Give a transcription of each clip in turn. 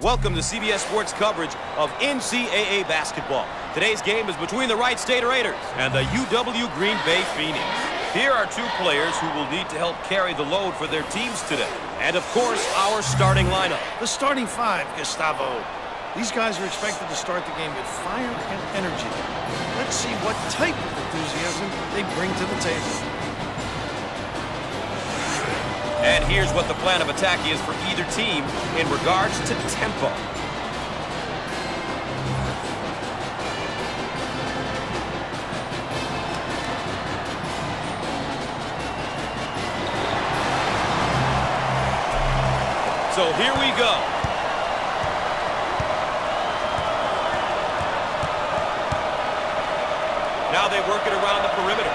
Welcome to CBS Sports coverage of NCAA basketball. Today's game is between the Wright State Raiders and the UW Green Bay Phoenix. Here are two players who will need to help carry the load for their teams today. And, of course, our starting lineup. The starting five, Gustavo. These guys are expected to start the game with fire and energy. Let's see what type of enthusiasm they bring to the table. And here's what the plan of attack is for either team in regards to tempo. So here we go. Now they work it around the perimeter.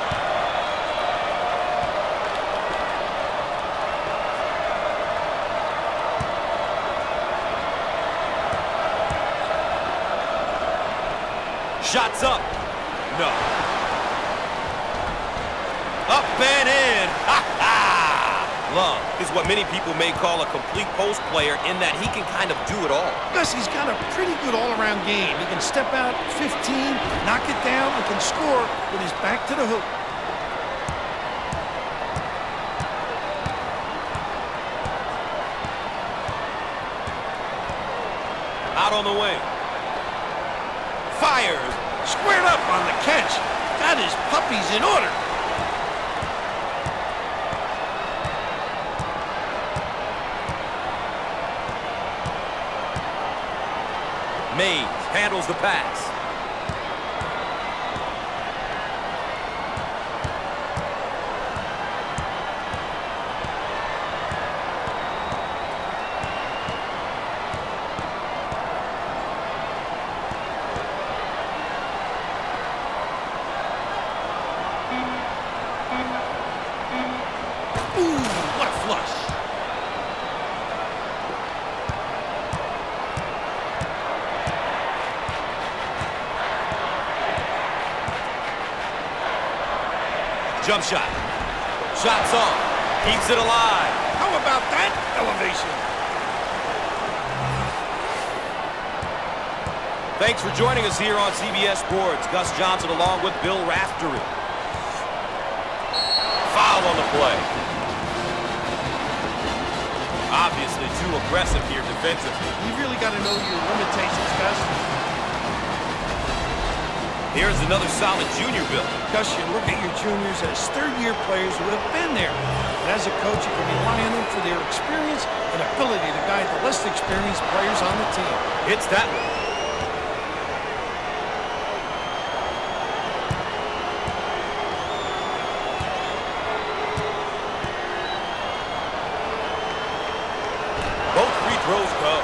Shots up. No. Up and in. Ha-ha! Love is what many people may call a complete post player in that he can kind of do it all. Gus, he's got a pretty good all-around game. He can step out 15, knock it down, and can score with his back to the hoop. Out on the wing. Fires. Squared up on the catch. Got his puppies in order. Mays handles the pass. Jump shot. Shots off. Keeps it alive. How about that elevation? Thanks for joining us here on CBS Sports. Gus Johnson along with Bill Raftery. Foul on the play. Obviously too aggressive here defensively. You really got to know your limitations, Gus. Here's another solid junior build. Gus, you look at your juniors as third-year players who have been there. And as a coach, you can rely on them for their experience and ability to guide the less experienced players on the team. Hits that one. Both free throws go.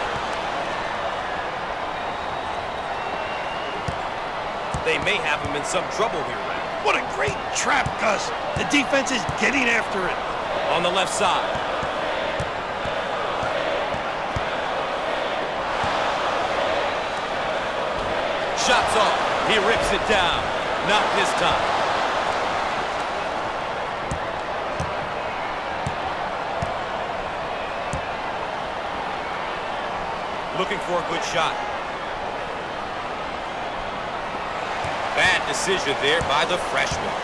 They may have him in some trouble here, man. What a great trap, Gus. The defense is getting after it. On the left side. Shots off. He rips it down. Not this time. Looking for a good shot. Bad decision there by the freshman.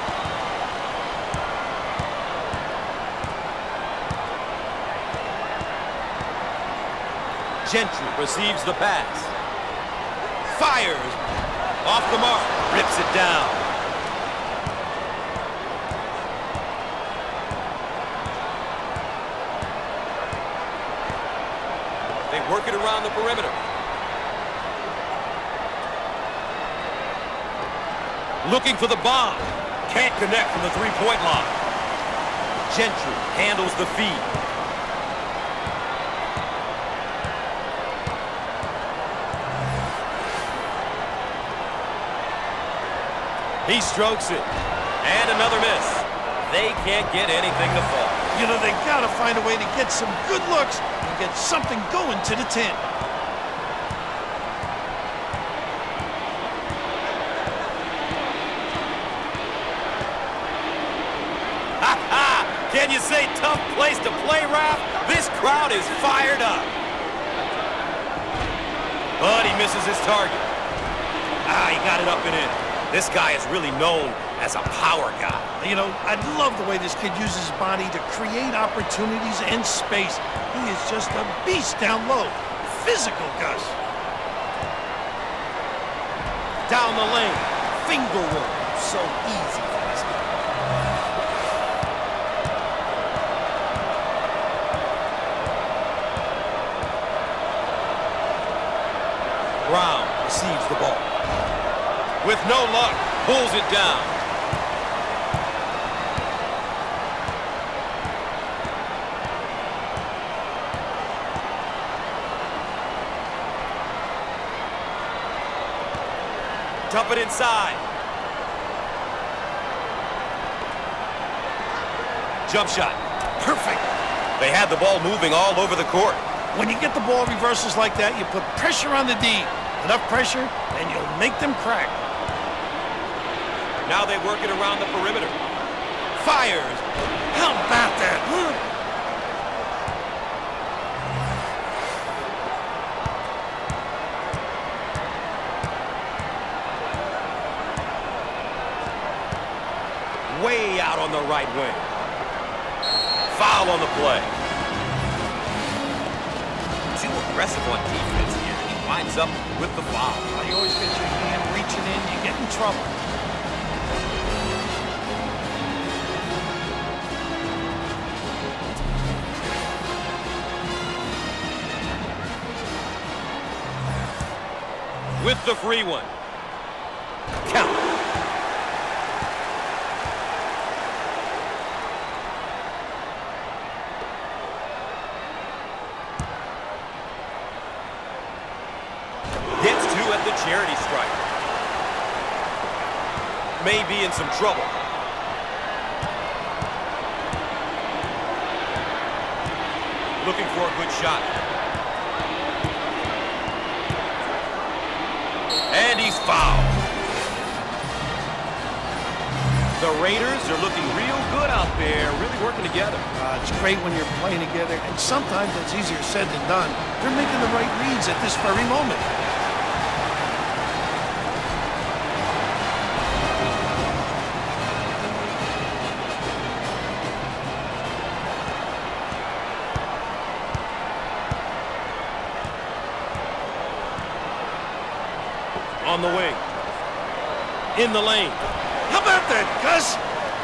Gentry receives the pass. Fires. Off the mark. Rips it down. They work it around the perimeter. Looking for the bomb. Can't connect from the three-point line. Gentry handles the feed. He strokes it. And another miss. They can't get anything to fall. You know, they got to find a way to get some good looks and get something going to the 10. Can you say tough place to play, Ralph? This crowd is fired up. But he misses his target. He got it up and in. This guy is really known as a power guy. You know, I love the way this kid uses his body to create opportunities and space. He is just a beast down low. Physical, Gus. Down the lane. Finger roll. So easy for this guy. Brown receives the ball. With no luck, pulls it down. Dump it inside. Jump shot. Perfect. They had the ball moving all over the court. When you get the ball reversals like that, you put pressure on the D. Enough pressure, and you'll make them crack. Now they work it around the perimeter. Fires. How about that, huh? Way out on the right wing. Foul on the play. Too aggressive on defense here. He winds up with the foul. Well, you always get your hand reaching in, you get in trouble. With the free one. Count. Gets two at the charity stripe. May be in some trouble. Looking for a good shot. And he's fouled. The Raiders are looking real good out there, really working together. It's great when you're playing together, and sometimes it's easier said than done. They're making the right reads at this very moment. On the wing. In the lane. How about that, Gus?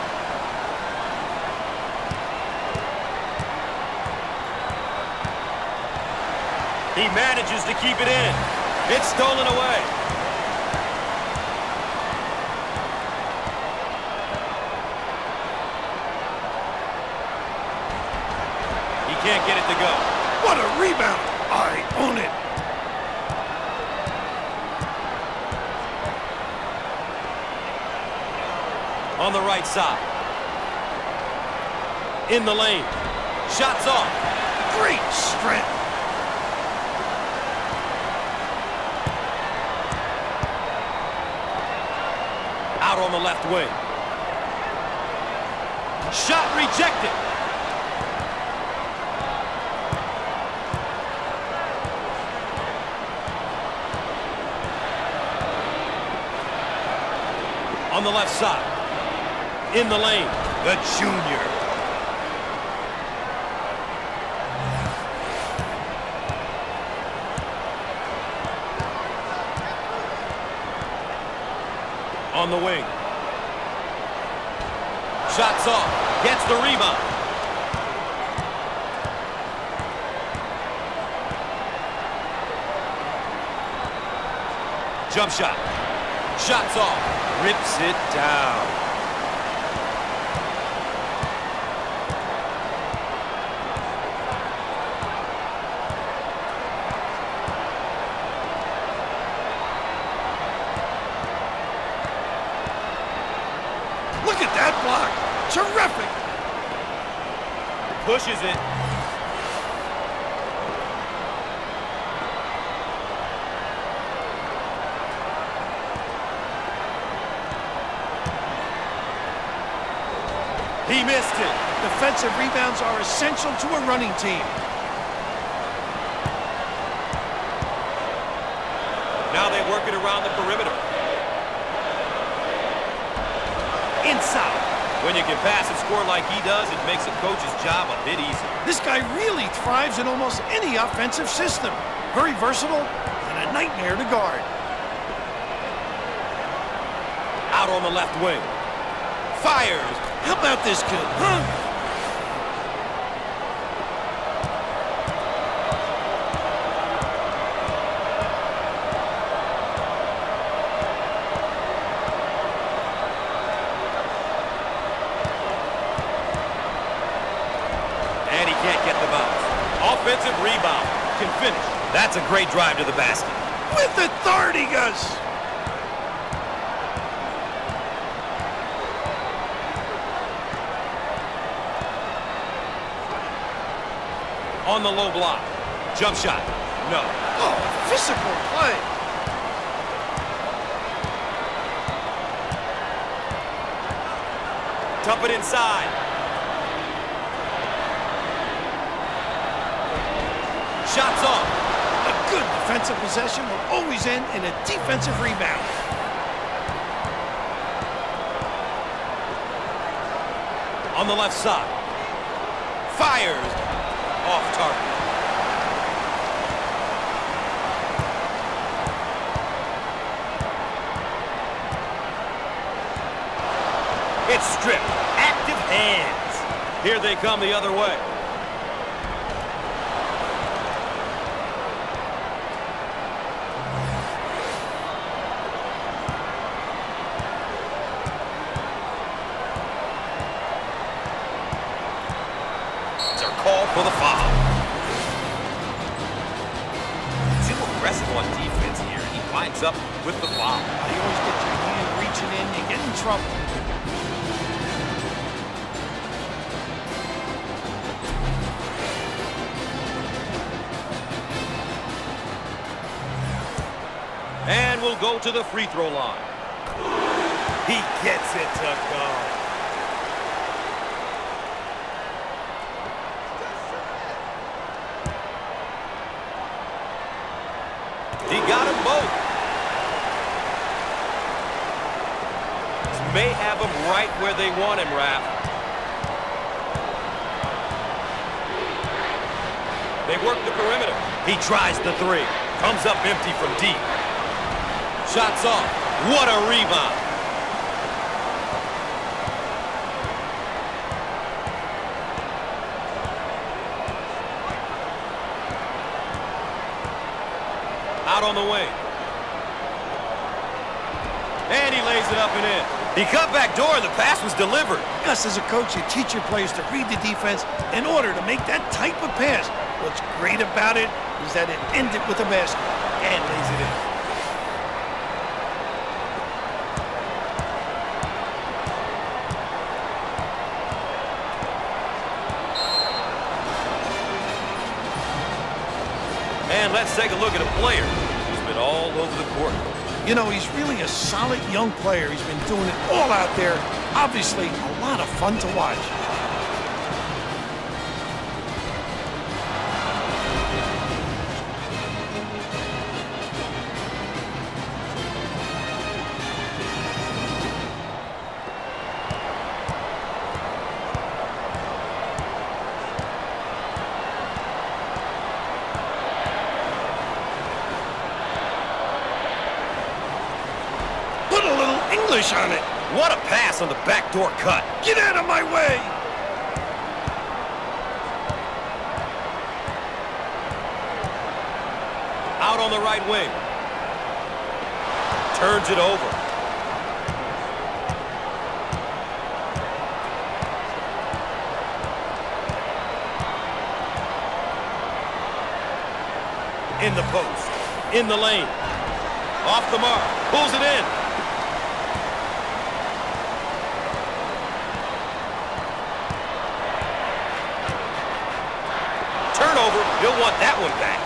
He manages to keep it in. It's stolen away. He can't get it to go. What a rebound. I own it. On the right side. In the lane. Shots off. Great strength. Out on the left wing. Shot rejected. On the left side. In the lane, the junior. On the wing. Shots off, gets the rebound. Jump shot. Shots off, rips it down. Look at that block. Terrific. Pushes it. He missed it. Defensive rebounds are essential to a running team. Now they work it around the perimeter. Inside. When you can pass and score like he does, it makes a coach's job a bit easier. This guy really thrives in almost any offensive system. Very versatile and a nightmare to guard. Out on the left wing. Fires. How about this kid, huh? And he can't get the bounce. Offensive rebound. Can finish. That's a great drive to the basket. With authority, Gus. On the low block. Jump shot. No. Oh, physical play. Dump it inside. Shots off. A good defensive possession will always end in a defensive rebound. On the left side. Fires. Off target. It's stripped. Active hands. Here they come the other way. For the foul. Too aggressive on defense here. He winds up with the foul. You always get your hand reaching in, you get in trouble. And we'll go to the free throw line. He gets it to go. He got them both. This may have him right where they want him, Raph. They work the perimeter. He tries the three. Comes up empty from deep. Shots off. What a rebound. Out on the wing. And he lays it up and in. He cut back door and the pass was delivered. Gus, as a coach, you teach your players to read the defense in order to make that type of pass. What's great about it is that it ended with a basket and lays it in. And let's take a look at a player who's been all over the court. You know, he's really a solid young player. He's been doing it all out there. Obviously, a lot of fun to watch. English on it. What a pass on the backdoor cut. Get out of my way. Out on the right wing. Turns it over. In the post. In the lane. Off the mark. Pulls it in. Turnover. He'll want that one back.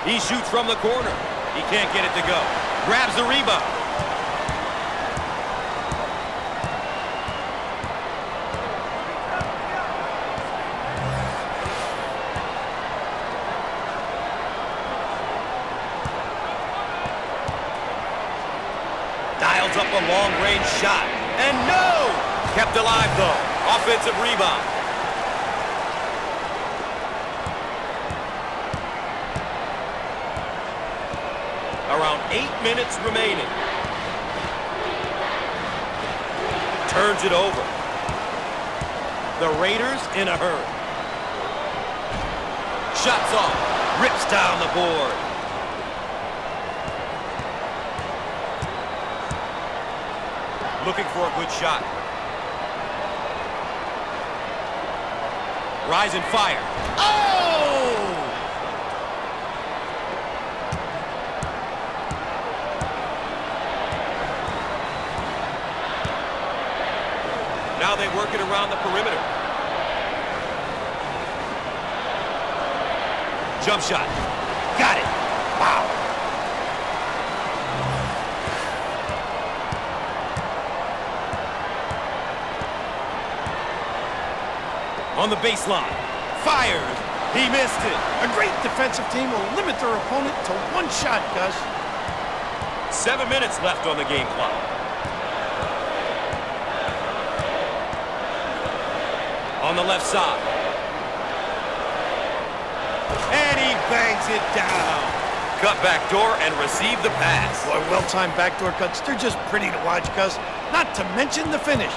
He shoots from the corner. He can't get it to go. Grabs the rebound. Dials up a long-range shot. And no! Kept alive, though. Offensive rebound. Around 8 minutes remaining. Turns it over. The Raiders in a hurry. Shots off. Rips down the board. Looking for a good shot. Rise and fire. Oh! Now they work it around the perimeter. Jump shot. Got it. Wow. On the baseline. Fires. He missed it. A great defensive team will limit their opponent to one shot, Gus. 7 minutes left on the game clock. On the left side. And he bangs it down. Cut back door and receive the pass. Boy, well-timed backdoor cuts. They're just pretty to watch, Gus. Not to mention the finish.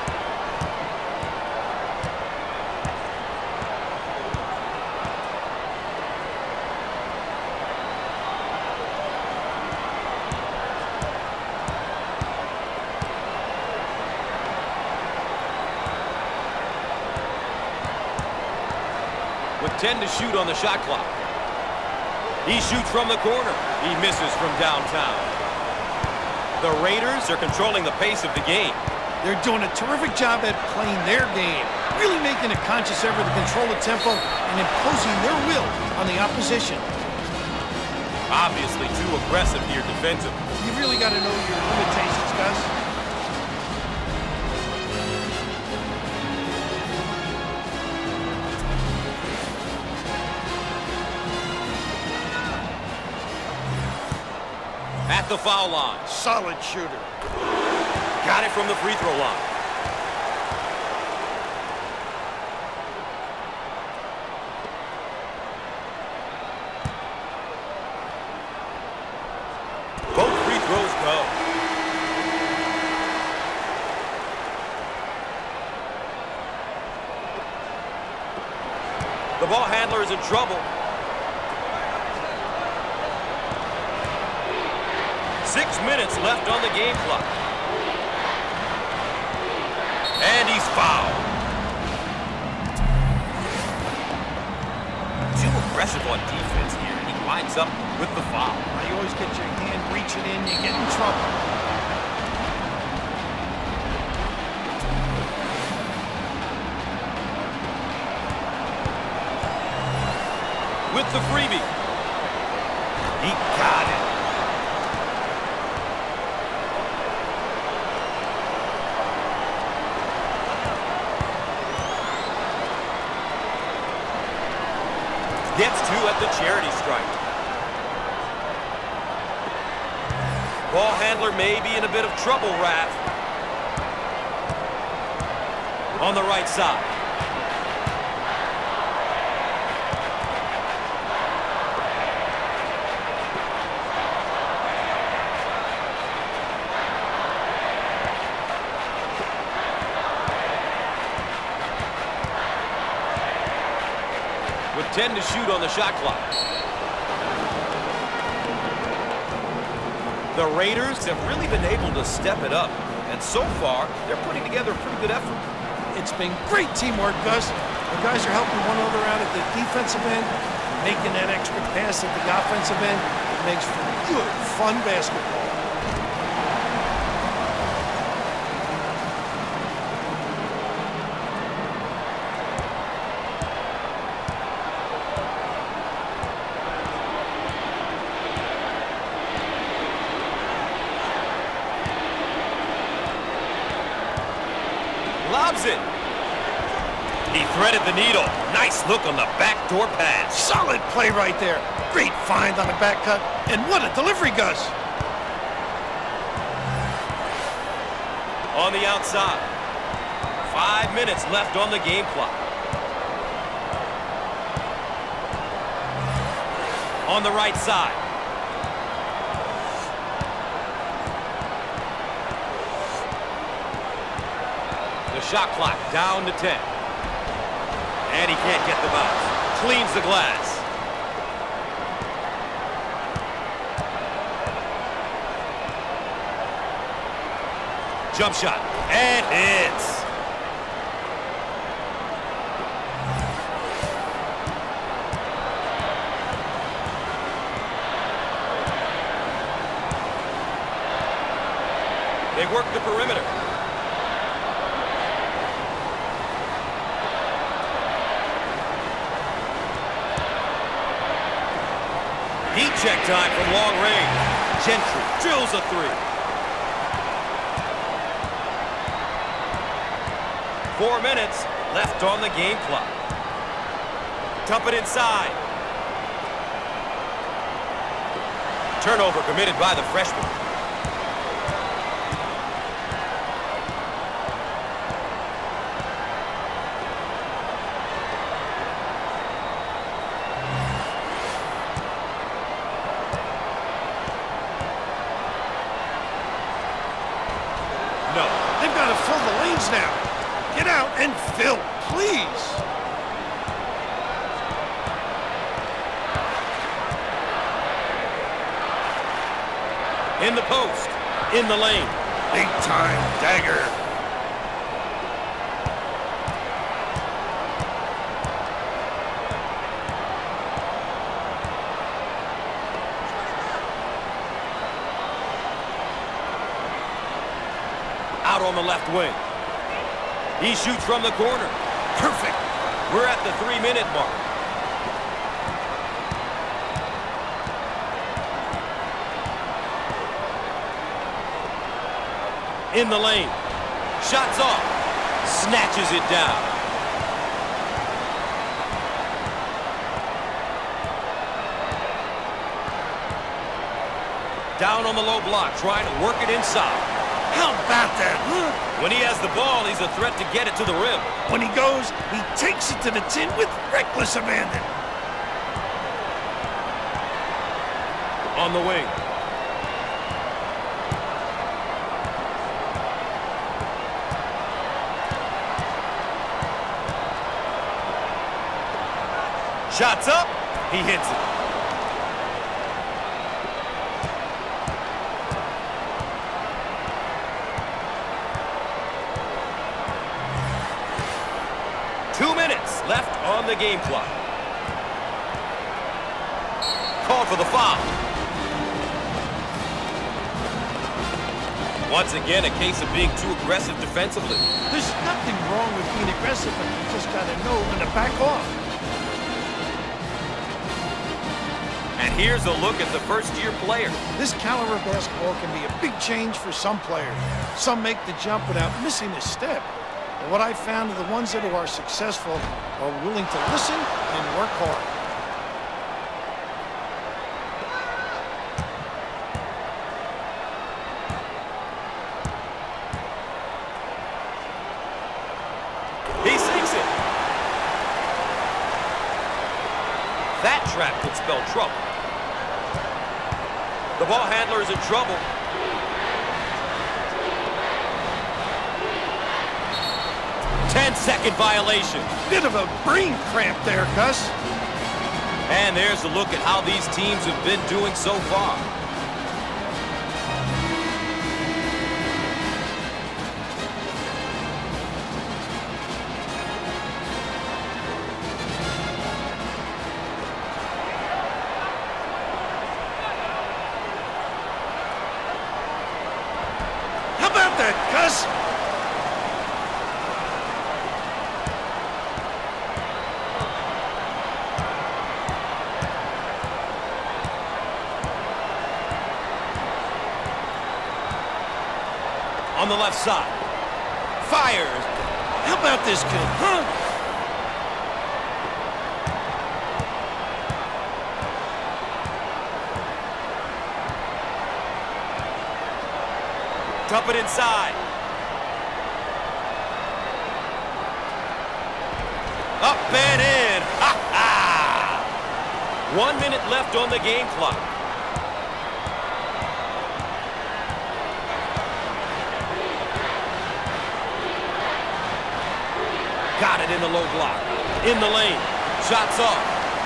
With 10 to shoot on the shot clock. He shoots from the corner. He misses from downtown. The Raiders are controlling the pace of the game. They're doing a terrific job at playing their game, really making a conscious effort to control the tempo and imposing their will on the opposition. Obviously too aggressive here defensively. You've really got to know your limitations, Gus. At the foul line. Solid shooter. Got it from the free throw line. Both free throws go. The ball handler is in trouble. 6 minutes left on the game clock. And he's fouled. Too aggressive on defense here, and he winds up with the foul. Now you always get your hand reaching in, you get in trouble. With the freebie. He got it. Gets two at the charity stripe. Ball handler may be in a bit of trouble, Raph. On the right side. With 10 to shoot on the shot clock. The Raiders have really been able to step it up, and so far, they're putting together a pretty good effort. It's been great teamwork, Gus. The guys are helping one another out at the defensive end, making that extra pass at the offensive end. It makes for good, fun basketball. receives it. He threaded the needle. Nice look on the backdoor pass. Solid play right there. Great find on the back cut. And what a delivery, Gus. On the outside. 5 minutes left on the game clock. On the right side. The shot clock down to 10. And he can't get the bounce. Cleans the glass. Jump shot. And hits. They work the perimeter. Heat check time from long range. Gentry drills a three. 4 minutes left on the game clock. Dump it inside. Turnover committed by the freshman. No, they've got to fill the lanes now. Get out and fill, please. In the post, in the lane. Big time dagger. Out on the left wing. He shoots from the corner. Perfect. We're at the 3-minute mark. In the lane. Shots off. Snatches it down. Down on the low block, trying to work it inside. How about that, huh? When he has the ball, he's a threat to get it to the rim. When he goes, he takes it to the tin with reckless abandon. On the wing. Shots up. He hits it. Left on the game clock. Called for the foul. Once again, a case of being too aggressive defensively. There's nothing wrong with being aggressive, but you just got to know when to back off. And here's a look at the first-year player. This caliber of basketball can be a big change for some players. Some make the jump without missing a step. But what I found are the ones that are successful are willing to listen and work hard. He sinks it. That trap could spell trouble. The ball handler is in trouble. 10-second violation. Bit of a brain cramp there, Gus. And there's a look at how these teams have been doing so far. How about that, Gus? On the left side. Fires. How about this kid, huh? Dump it inside. Up and in. Ha ha! 1 minute left on the game clock. Got it in the low block. In the lane. Shots off.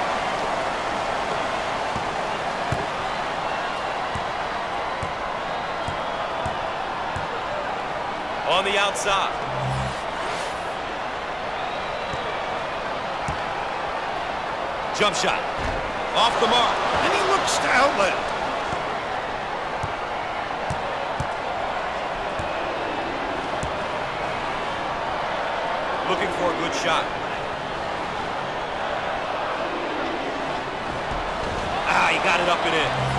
On the outside. Jump shot. Off the mark. And he looks to outlet. Looking for a good shot. Ah, he got it up and in.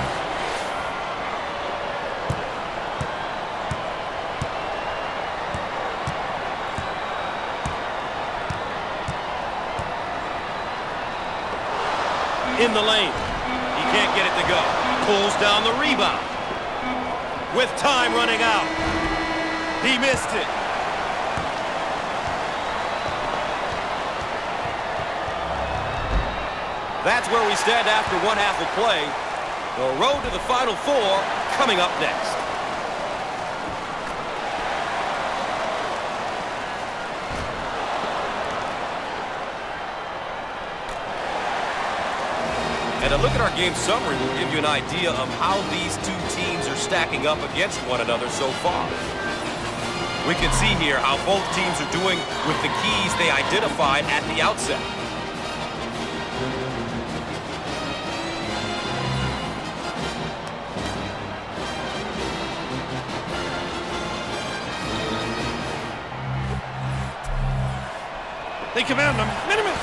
In the lane. He can't get it to go. Pulls down the rebound. With time running out. He missed it. That's where we stand after one half of play. The road to the Final Four coming up next. And a look at our game summary will give you an idea of how these two teams are stacking up against one another so far. We can see here how both teams are doing with the keys they identified at the outset. They come out in a minute.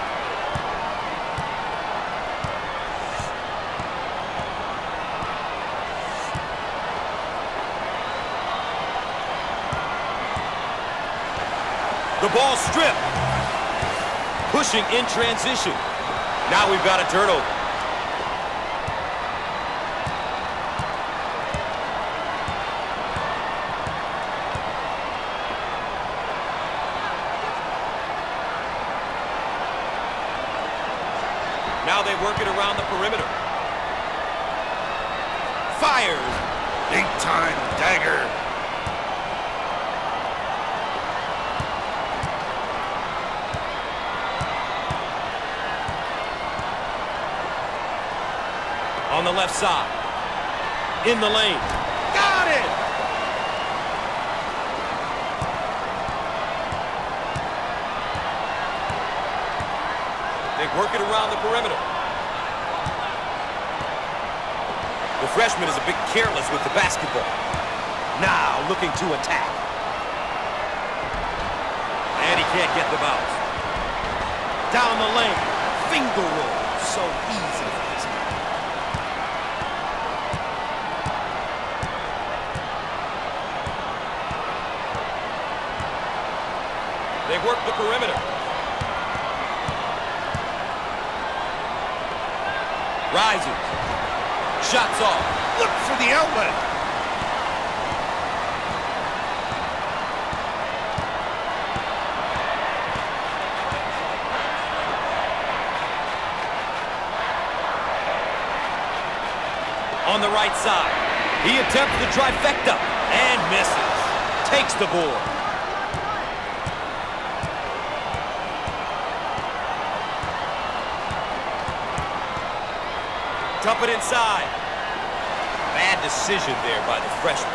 The ball stripped. Pushing in transition. Now we've got a turnover. Now they work it around the perimeter. Fires. Big time dagger. On the left side. In the lane. Got it! They work it around the perimeter. The freshman is a bit careless with the basketball. Now looking to attack. And he can't get the bounce. Down the lane. Finger roll. So easy for this guy. They work the perimeter. Rises. Shots off. Look for the outlet. On the right side. He attempts the trifecta and misses. Takes the board. Dump it inside. Bad decision there by the freshman.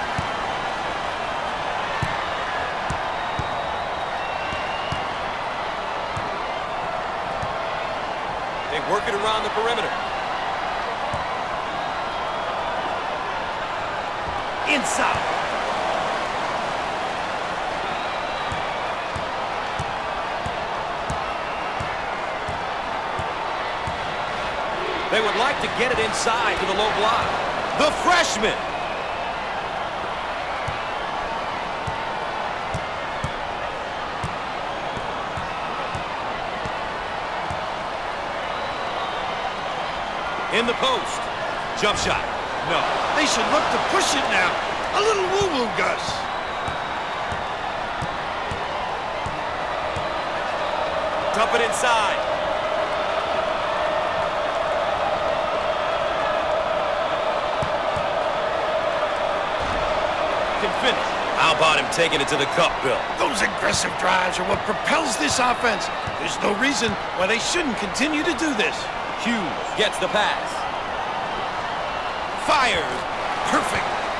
They work it around the perimeter. Inside. They would like to get it inside to the low block. The freshman. In the post. Jump shot. No. They should look to push it now. A little woo-woo, Gus. Dump it inside. Can finish. How about him taking it to the cup, Bill? Those aggressive drives are what propels this offense. There's no reason why they shouldn't continue to do this. Hughes gets the pass. Fires. Perfect.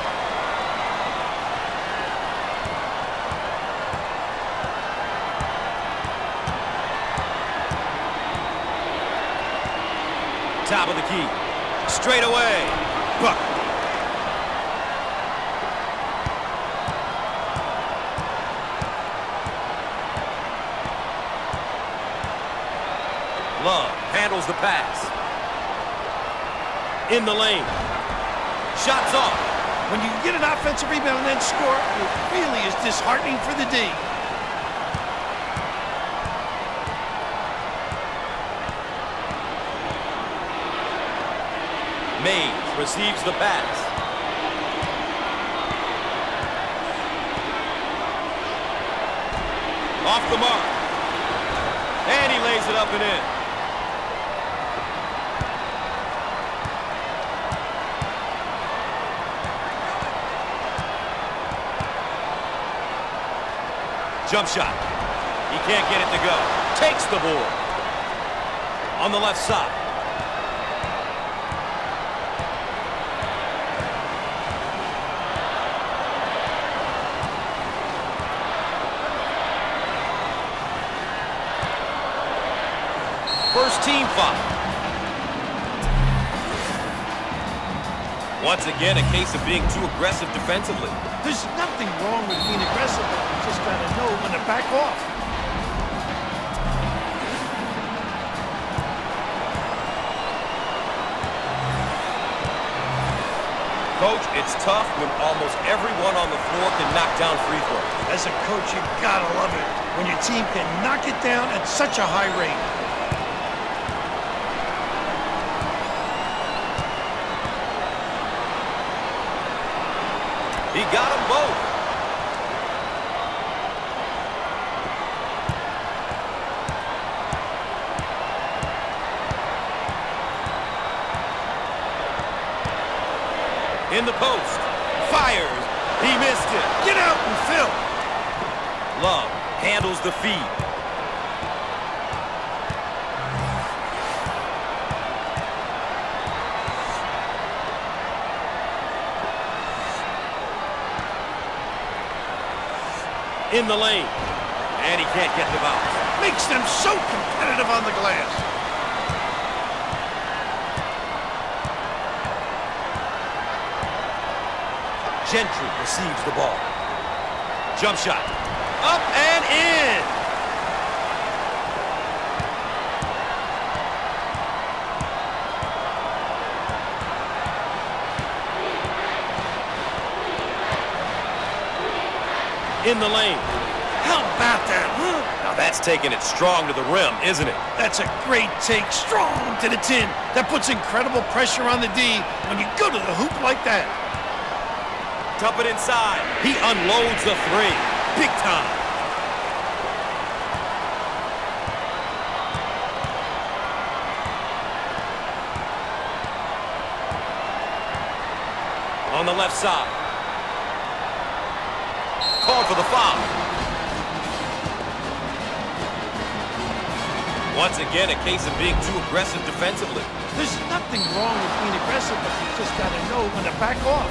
Top of the key. Straight away. Buck. Love handles the pass. In the lane. Shots off. When you get an offensive rebound and then score, it really is disheartening for the D. Mays receives the pass. Off the mark. And he lays it up and in. Jump shot. He can't get it to go. Takes the board. On the left side. First team foul. Once again, a case of being too aggressive defensively. There's nothing wrong with being aggressive. You just got to know when to back off. Coach, it's tough when almost everyone on the floor can knock down free throws. As a coach, you got to love it when your team can knock it down at such a high rate. He got them both. In the post. Fires. He missed it. Get out and fill. Love handles the feed. In the lane. And he can't get the bounce. Makes them so competitive on the glass. Gentry receives the ball. Jump shot. Up and in. In the lane. How about that, huh? Now that's taking it strong to the rim, isn't it? That's a great take, strong to the tin. That puts incredible pressure on the D when you go to the hoop like that. Dump it inside. He unloads the three. Big time. On the left side. Called for the foul. Once again, a case of being too aggressive defensively. There's nothing wrong with being aggressive, but you just got to know when to back off.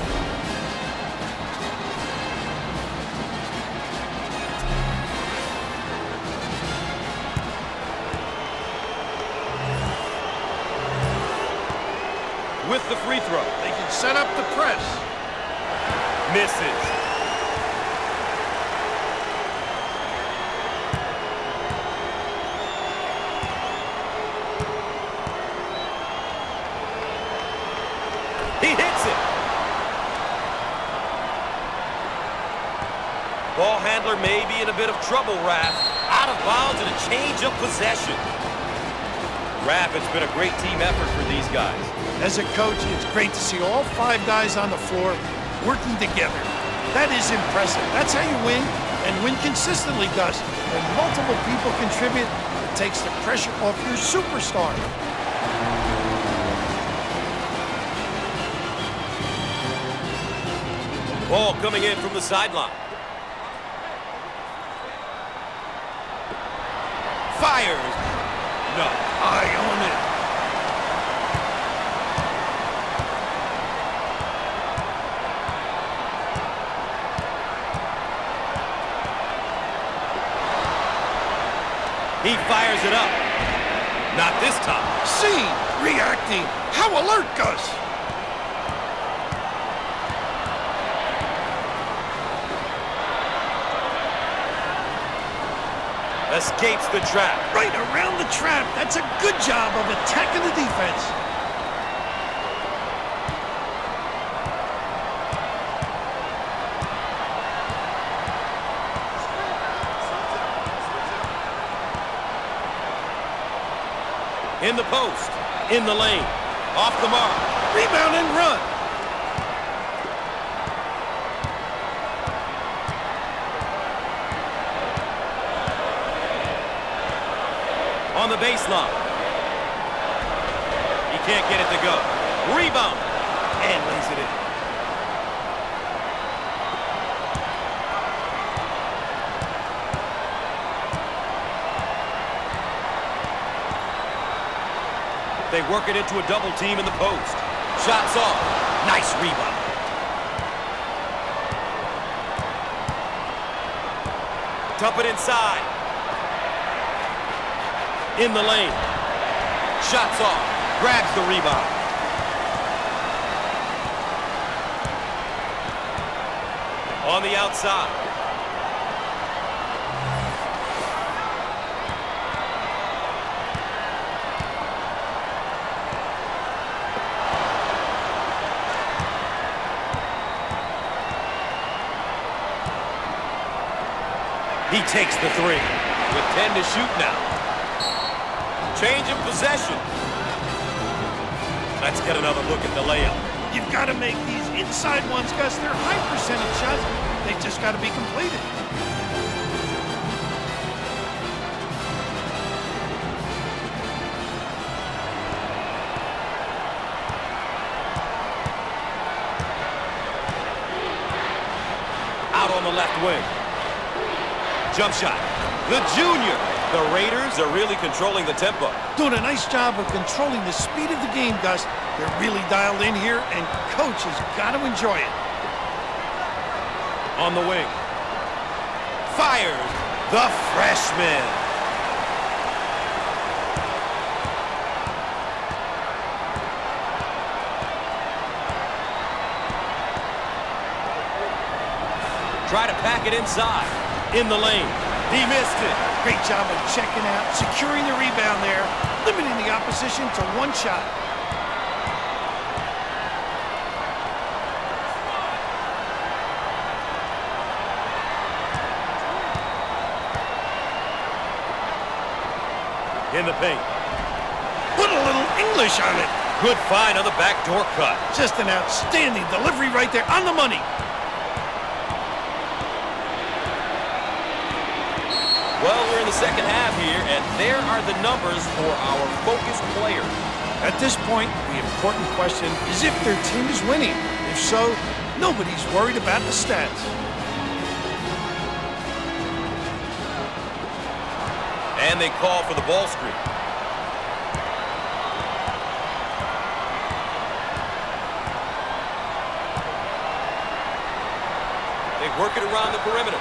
With the free throw. They can set up the press. Misses. He hits it. Ball handler may be in a bit of trouble, Raph. Out of bounds and a change of possession. Raph, it's been a great team effort for these guys. As a coach, it's great to see all 5 guys on the floor working together. That is impressive. That's how you win, and win consistently, Gus. When multiple people contribute, it takes the pressure off your superstar. Ball coming in from the sideline. Fires. No. I own it. He fires it up. Not this time. See, reacting. How alert, Gus. Escapes the trap. Right around the trap. That's a good job of attacking the defense. In the post. In the lane. Off the mark. Rebound and run. On the baseline. He can't get it to go. Rebound. And lays it in. They work it into a double team in the post. Shots off. Nice rebound. Dump it inside. In the lane. Shots off. Grabs the rebound. On the outside. He takes the 3. With 10 to shoot now. Change of possession. Let's get another look at the layup. You've got to make these inside ones, Gus. They're high percentage shots. They just got to be completed. Out on the left wing. Jump shot. The junior. The Raiders are really controlling the tempo. Doing a nice job of controlling the speed of the game, Gus. They're really dialed in here, and coach has got to enjoy it. On the wing. Fires. The freshman. Try to pack it inside. In the lane. He missed it. Great job of checking out, securing the rebound there, limiting the opposition to 1 shot. In the paint. Put a little English on it. Good find on the backdoor cut. Just an outstanding delivery right there on the money. Well, we're in the second half here, and there are the numbers for our focused players. At this point, the important question is if their team is winning. If so, nobody's worried about the stats. And they call for the ball screen. They work it around the perimeter.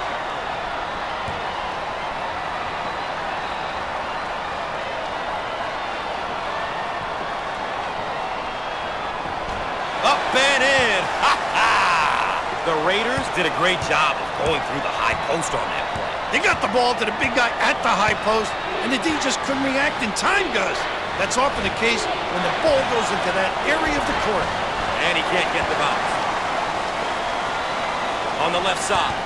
Up and in. Ha ha! The Raiders did a great job of going through the high post on that play. They got the ball to the big guy at the high post, and the D just couldn't react in time, Gus. That's often the case when the ball goes into that area of the court. And he can't get the bounce. On the left side.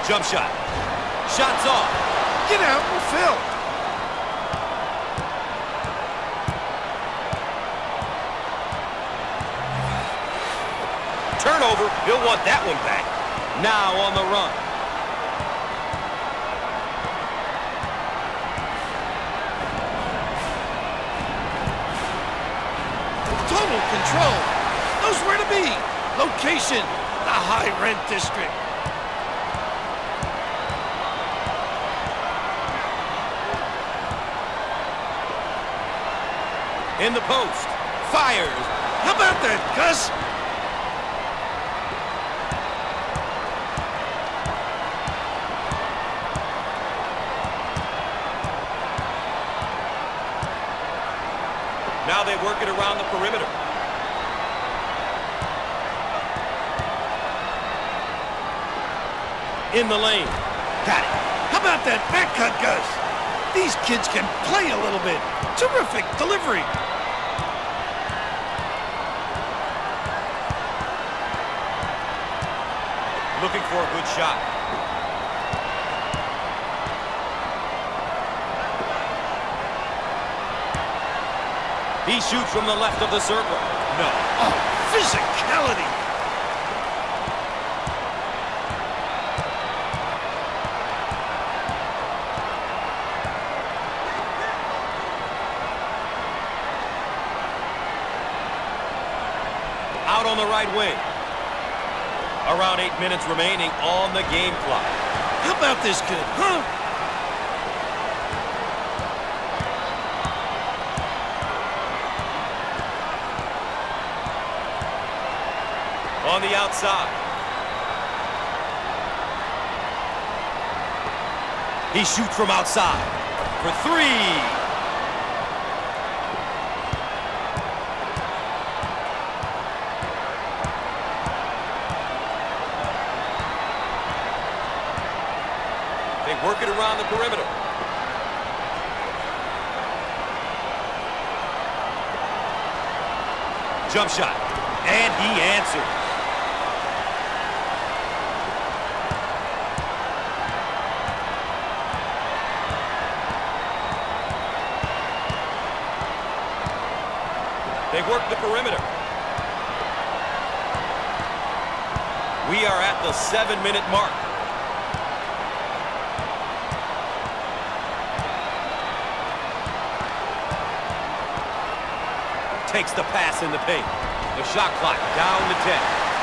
Jump shot. Shots off. Get out and fill. Turnover. He'll want that one back. Now on the run. Total control. Knows where to be. Location, the high rent district. In the post. Fires. How about that, Gus? Now they work it around the perimeter. In the lane. Got it. How about that back cut, Gus? These kids can play a little bit. Terrific delivery. Looking for a good shot. He shoots from the left of the circle. No. Oh, physicality. Out on the right wing. Around 8 minutes remaining on the game clock. How about this kid, huh? On the outside. He shoots from outside for three. They work it around the perimeter. Jump shot. And he answers. They work the perimeter. We are at the 7-minute mark. Takes the pass in the paint. The shot clock down to 10.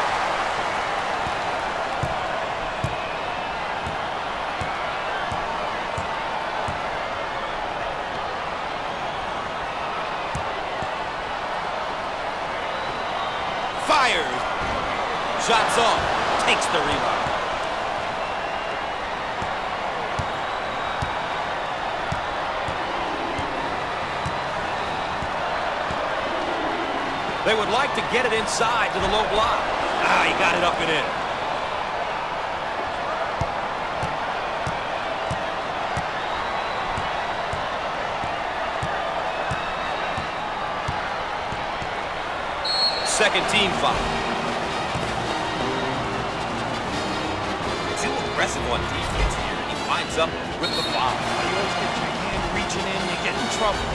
Fires. Shots off. Takes the rebound. They would like to get it inside to the low block. Ah, he got it up and in. Second team foul. Too aggressive on defense here. He winds up with the foul. You always get your hand reaching in, you get in trouble.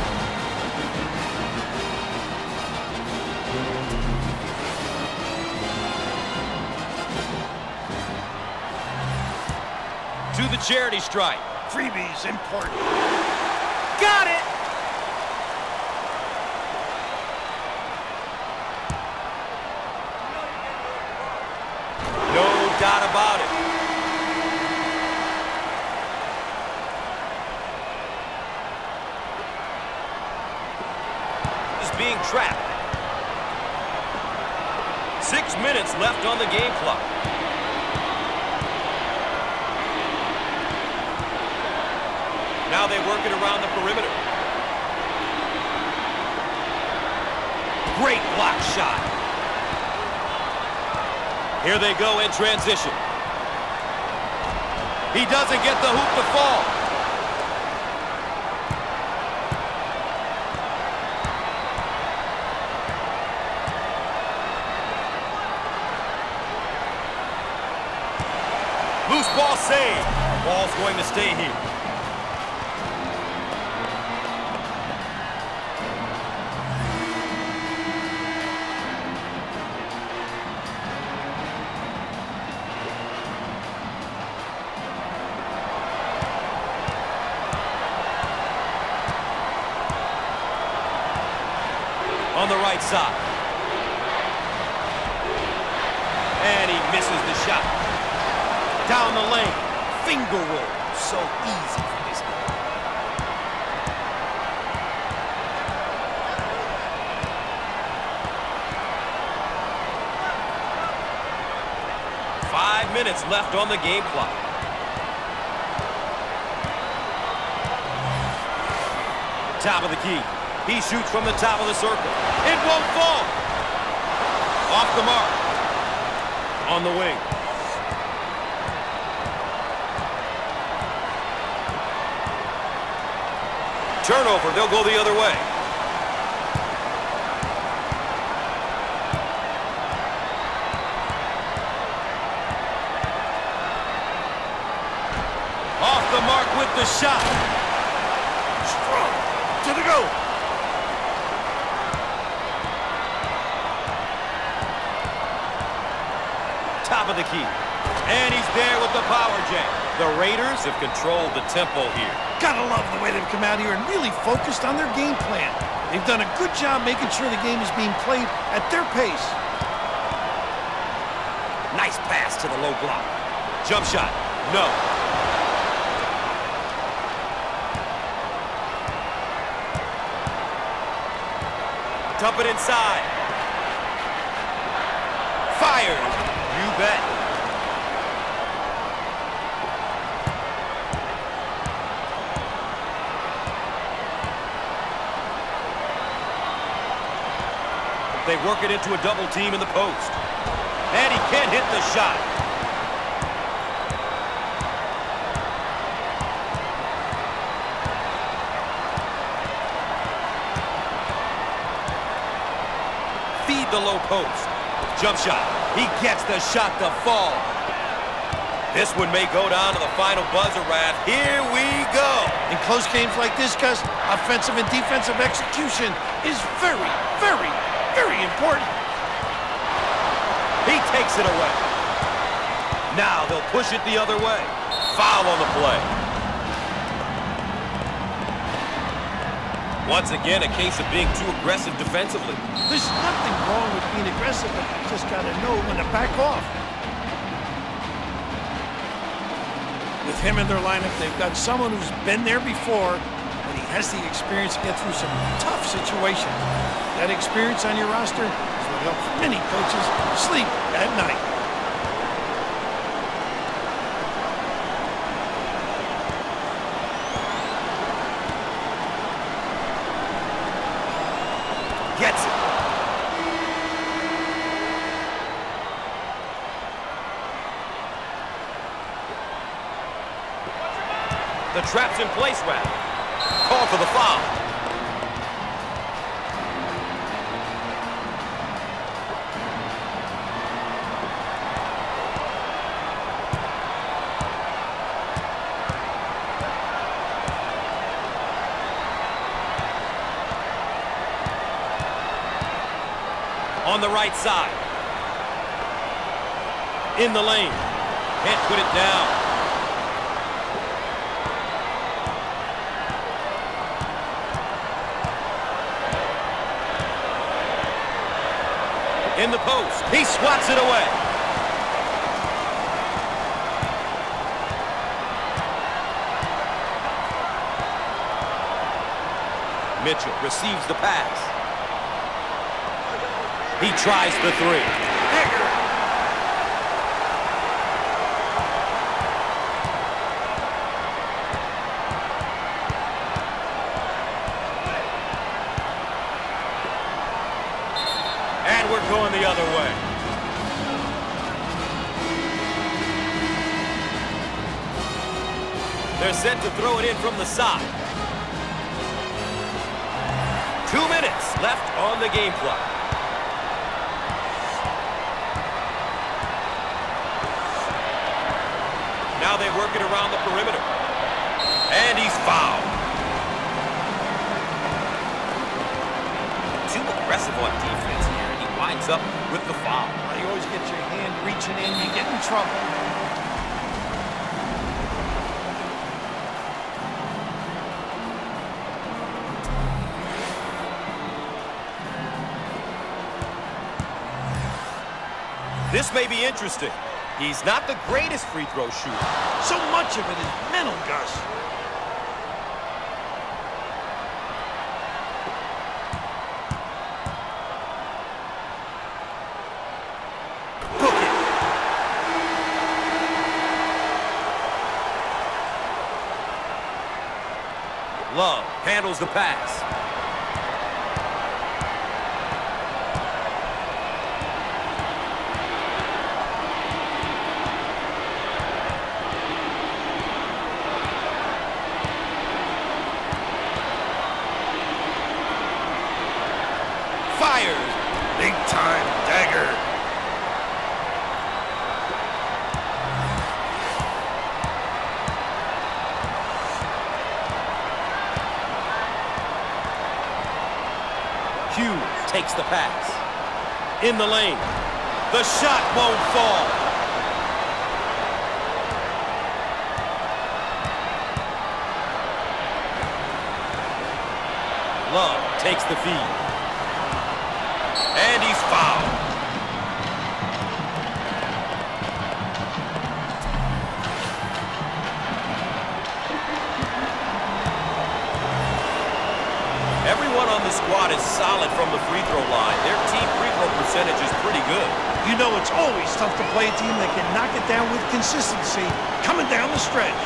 To the charity stripe. Freebies important. Got it! No doubt about it. Just being trapped. 6 minutes left on the game clock. Now they work it around the perimeter. Great block shot. Here they go in transition. He doesn't get the hoop to fall. Loose ball saved. Ball's going to stay here. On the right side. And he misses the shot. Down the lane. Finger roll. So easy for this guy. Five minutes left on the game clock. Top of the key. He shoots from the top of the circle. It won't fall. Off the mark. On the wing. Turnover. They'll go the other way. Off the mark with the shot. Strong. To the goal. Top of the key. And he's there with the power jam. The Raiders have controlled the tempo here. Gotta love the way they've come out here and really focused on their game plan. They've done a good job making sure the game is being played at their pace. Nice pass to the low block. Jump shot. No. Dump it inside. Fired. You bet. They work it into a double team in the post. And he can't hit the shot. Feed the low post. Jump shot. He gets the shot to fall. This one may go down to the final buzzer, Raph. Here we go. In close games like this, Gus, offensive and defensive execution is very, very, very important. He takes it away. Now they'll push it the other way. Foul on the play. Once again, a case of being too aggressive defensively. There's nothing wrong with being aggressive, but you just got to know when to back off. With him in their lineup, they've got someone who's been there before, and he has the experience to get through some tough situations. That experience on your roster is what helps many coaches sleep at night. Gets it. The trap's in place, Raph. Call for the foul. On the right side. In the lane. Can't put it down. In the post. He swats it away. Mitchell receives the pass. He tries the three. And we're going the other way. They're set to throw it in from the side. 2 minutes left on the game clock. Now they work it around the perimeter. And he's fouled. Too aggressive on defense here, and he winds up with the foul. Well, you always get your hand reaching in, you get in trouble. This may be interesting. He's not the greatest free throw shooter. So much of it is mental, Gus. Book it. Love handles the pass. Fires. Big time dagger. Hughes takes the pass. In the lane. The shot won't fall. Love takes the feed. And he's fouled. Everyone on the squad is solid from the free throw line. Their team free throw percentage is pretty good. You know it's always tough to play a team that can knock it down with consistency coming down the stretch.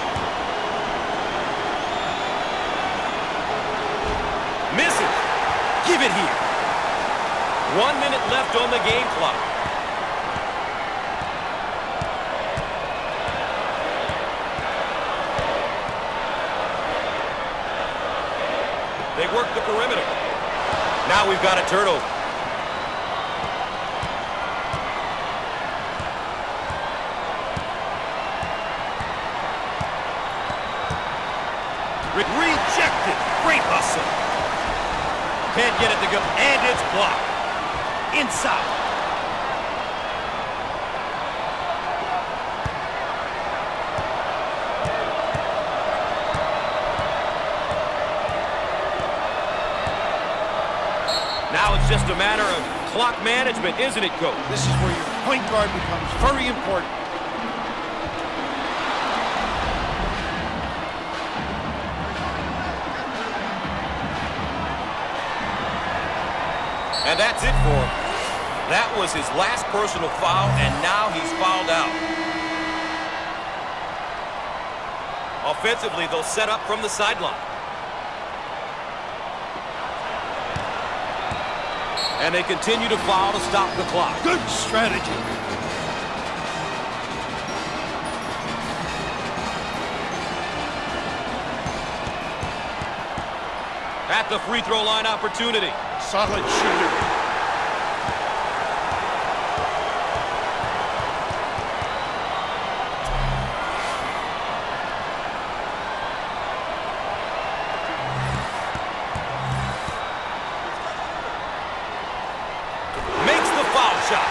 Misses. Give it here. 1 minute left on the game clock. They work the perimeter. Now we've got a turnover. Rejected. Great hustle. Can't get it to go. And it's blocked. Inside. Now it's just a matter of clock management, isn't it, Coach? This is where your point guard becomes very important. And that's it for him. That was his last personal foul, and now he's fouled out. Offensively, they'll set up from the sideline. And they continue to foul to stop the clock. Good strategy. At the free throw line opportunity. Solid shooter. Makes the foul shot.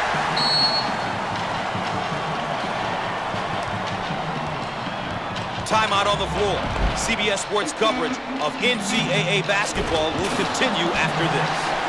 Timeout on the floor. CBS Sports coverage of NCAA basketball will continue after this.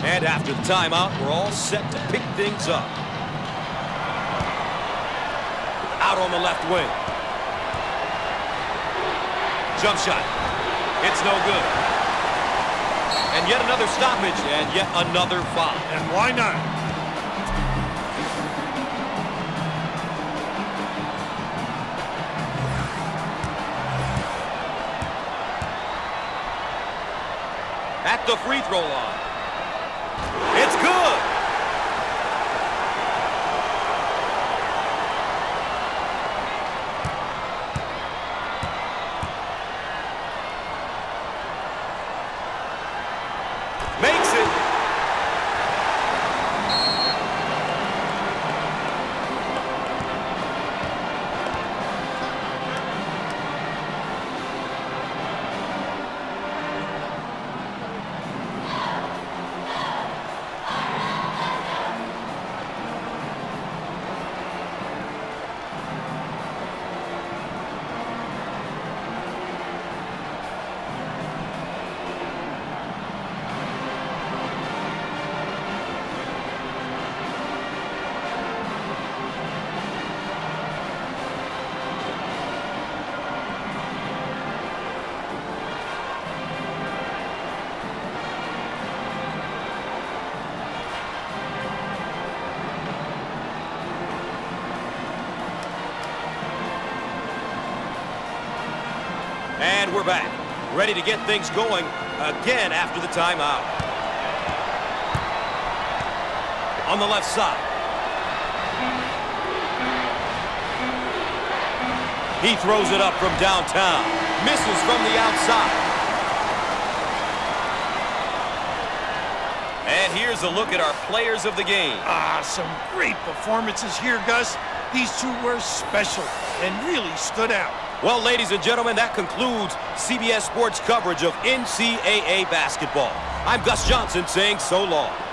And after the timeout, we're all set to pick things up. Out on the left wing. Jump shot. It's no good. And yet another stoppage and yet another foul. And why not? At the free throw line. It's good. Makes it. And we're back, ready to get things going again after the timeout. On the left side. He throws it up from downtown. Misses from the outside. And here's a look at our players of the game. Some great performances here, Gus. These two were special and really stood out. Well, ladies and gentlemen, that concludes CBS Sports coverage of NCAA basketball. I'm Gus Johnson saying so long.